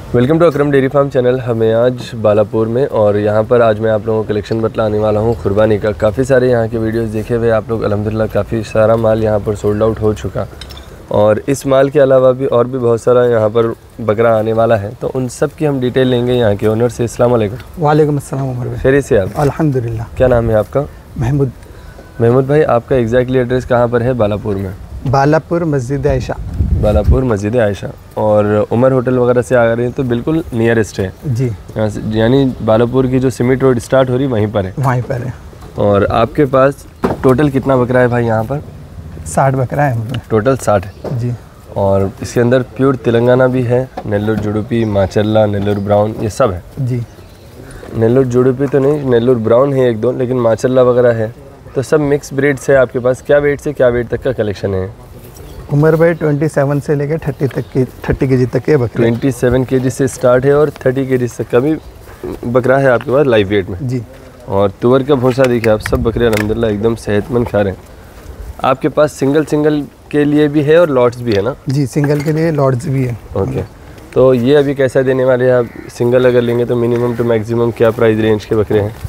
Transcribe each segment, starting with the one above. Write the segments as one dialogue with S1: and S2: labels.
S1: Welcome to Akram dairy farm channel. हमें आज बालापुर में और यहाँ पर आज मैं आप लोगों को कलेक्शन बतलाने वाला हूँ कुर्बानी का। काफ़ी सारे यहाँ के वीडियोस देखे हुए आप लोग अल्हम्दुलिल्लाह, काफ़ी सारा माल यहाँ पर सोल्ड आउट हो चुका और इस माल के अलावा भी और भी बहुत सारा यहाँ पर बकरा आने वाला है, तो उन सब की हम डिटेल लेंगे यहाँ के ओनर से। अस्सलाम वालेकुम।
S2: वालेकुम अस्सलाम उमर भाई।
S1: खैरियत से आप?
S2: अल्हम्दुलिल्लाह।
S1: क्या नाम है आपका?
S2: महमूद।
S1: महमूद भाई, आपका एग्जैक्टली एड्रेस कहाँ पर है बालापुर में?
S2: बालापुर मस्जिद आयशा।
S1: बालापुर मस्जिद आयशा। और उमर होटल वगैरह से आ रहे हैं तो बिल्कुल नियरेस्ट है
S2: जी,
S1: यहाँ से, यानी बालापुर की जो सिमिट रोड स्टार्ट हो रही वहीं पर है।
S2: वहीं पर है।
S1: और आपके पास टोटल कितना बकरा है भाई यहाँ पर?
S2: 60 बकरा है
S1: टोटल 60 है
S2: जी।
S1: और इसके अंदर प्योर तेलंगाना भी है, नेल्लोर जुडुपी, माचल्ला, नेल्लोर ब्राउन, ये सब है
S2: जी।
S1: नेल्लोर जुडुपी तो नहीं, नेल्लोर ब्राउन है एक दो, लेकिन माचल्ला वगैरह है, तो सब मिक्स ब्रीड्स है आपके पास। क्या वेट से क्या वेट तक का कलेक्शन है?
S2: उमर भाई 27 से लेकर 30 केजी तक के बकरे।
S1: 27 केजी से स्टार्ट है और 30 केजी तक का भी बकरा है आपके पास लाइव वेट में
S2: जी।
S1: और तुअर का भूसा देखिए आप, सब बकरे अल्हम्दुलिल्लाह एकदम सेहतमंद खा रहे हैं। आपके पास सिंगल के लिए भी है और लॉट्स भी है ना? जी,
S2: सिंगल के लिए लॉट्स भी है।
S1: ओके, तो ये अभी कैसा देने वाले हैं आप? सिंगल अगर लेंगे तो मिनिमम टू मैक्सिमम क्या प्राइस रेंज के बकरे हैं?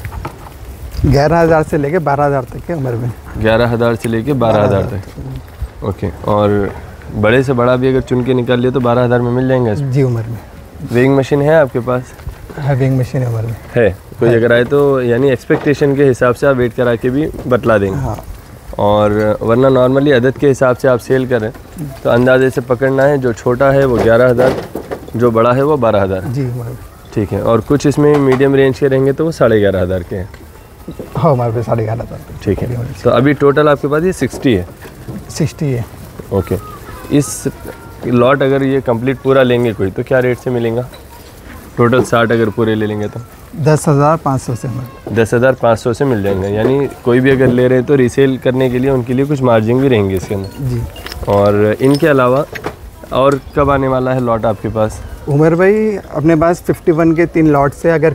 S2: 11,000 से लेकर 12,000 तक के उमर में। 11,000
S1: से लेकर 12,000 तक। ओके, और बड़े से बड़ा भी अगर चुन के निकाल लिया तो 12,000 में मिल जाएंगे
S2: जी उमर में।
S1: वेइंग मशीन है आपके पास?
S2: हाँ, वेइंग मशीन है उमर में।
S1: है कोई अगर आए तो यानी एक्सपेक्टेशन के हिसाब से आप वेट करा के भी बतला देंगे।
S2: हाँ।
S1: और वरना नॉर्मली अदद के हिसाब से आप सेल करें तो अंदाजे से पकड़ना है, जो छोटा है वो 11,000, जो बड़ा है वो 12,000
S2: जी उमर में।
S1: ठीक है, और कुछ इसमें मीडियम रेंज के रहेंगे तो वो 11,500 के हैं।
S2: हाँ हमारे पे 11,500।
S1: ठीक है, तो अभी टोटल आपके पास ये 60 है?
S2: 60 है।
S1: ओके, इस लॉट अगर ये कंप्लीट पूरा लेंगे कोई तो क्या रेट से मिलेगा? टोटल 60 अगर पूरे ले लेंगे तो
S2: 10,500 से।
S1: 10,500 से मिल जाएंगे, यानी कोई भी अगर ले रहे हैं तो रीसेल करने के लिए उनके लिए कुछ मार्जिन भी रहेंगे इसके अंदर
S2: जी।
S1: और इनके अलावा और कब आने वाला है लॉट आपके पास?
S2: उमर भाई अपने पास 51 के 3 लॉट से अगर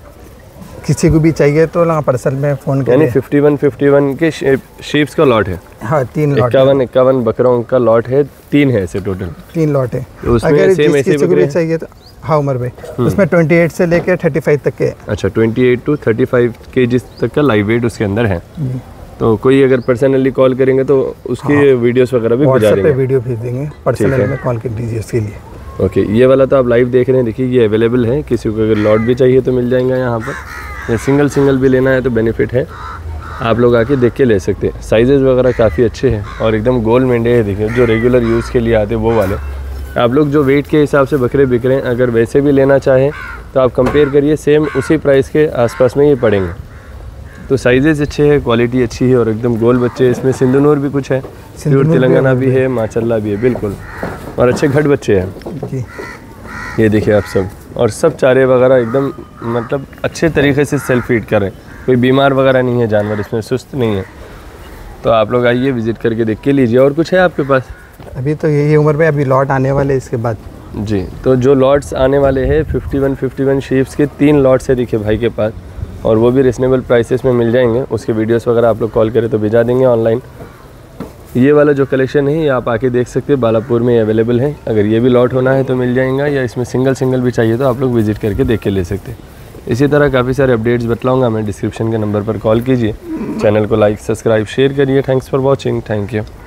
S2: किसी को भी चाहिए तो यहाँ पर्सल में फ़ोन करें।
S1: यानी 51 के शीप्स का लॉट है?
S2: हाँ, 3 लॉट।
S1: 51 बकरों का लॉट है, 3 है ऐसे टोटल?
S2: 3 लॉट है।
S1: तो उसमें
S2: अगर
S1: सेम ऐसे
S2: किसी को भी चाहिए तो हाँ उमर भाई, उसमें 28 से लेकर 35 तक के।
S1: अच्छा, 28 to 35 केजी तक का लाइव वेट उसके अंदर है। तो कोई अगर पर्सनली कॉल करेंगे तो उसकी वीडियोस वगैरह भी भेजा देंगे?
S2: वीडियो भेज देंगे, पर्सनल में कॉल कर दीजिए उसके लिए।
S1: ओके, ये वाला तो आप लाइव देख रहे हैं, देखिए ये अवेलेबल है। किसी को अगर लॉट भी चाहिए तो मिल जाएगा यहाँ पर, या सिंगल भी लेना है तो बेनिफिट है, आप लोग आके देख के ले सकते हैं। साइजेस वगैरह काफ़ी अच्छे हैं और एकदम गोल मेंढे है, देखिए जो रेगुलर यूज़ के लिए आते हैं वो वाले। आप लोग जो वेट के हिसाब से बकरे बिक रहे हैं, अगर वैसे भी लेना चाहें तो आप कंपेयर करिए, सेम उसी प्राइस के आसपास में ये पड़ेंगे। तो साइजेस अच्छे हैं, क्वालिटी अच्छी है और एकदम गोल बच्चे। इसमें सिंधुनूर भी कुछ है, प्योर तेलंगाना भी है, माचल्ला भी है बिल्कुल, और अच्छे घट बच्चे हैं
S2: जी।
S1: ये देखिए आप सब, और सब चारे वगैरह एकदम मतलब अच्छे तरीके से सेल्फ फीड कर रहे हैं, कोई बीमार वगैरह नहीं है जानवर, इसमें सुस्त नहीं है। तो आप लोग आइए, विज़िट करके देख के लीजिए। और कुछ है आपके पास?
S2: अभी तो यही उम्र पे अभी लॉट आने वाले इसके बाद
S1: जी। तो जो लॉट्स आने वाले हैं 51 शीप्स के 3 लॉट्स है देखिए भाई के पास, और वो भी रिजनेबल प्राइसेस में मिल जाएंगे। उसके वीडियोस वगैरह आप लोग कॉल करें तो भिजा देंगे ऑनलाइन। ये वाला जो कलेक्शन है ये आप आके देख सकते हैं, बालापुर में अवेलेबल है। अगर ये भी लॉट होना है तो मिल जाएगा, या इसमें सिंगल भी चाहिए तो आप लोग विजिट करके देख के ले सकते हैं। इसी तरह काफ़ी सारे अपडेट्स बतलाऊँगा मैं, डिस्क्रिप्शन के नंबर पर कॉल कीजिए। चैनल को लाइक, सब्सक्राइब, शेयर करिए। Thanks for watching. Thank you.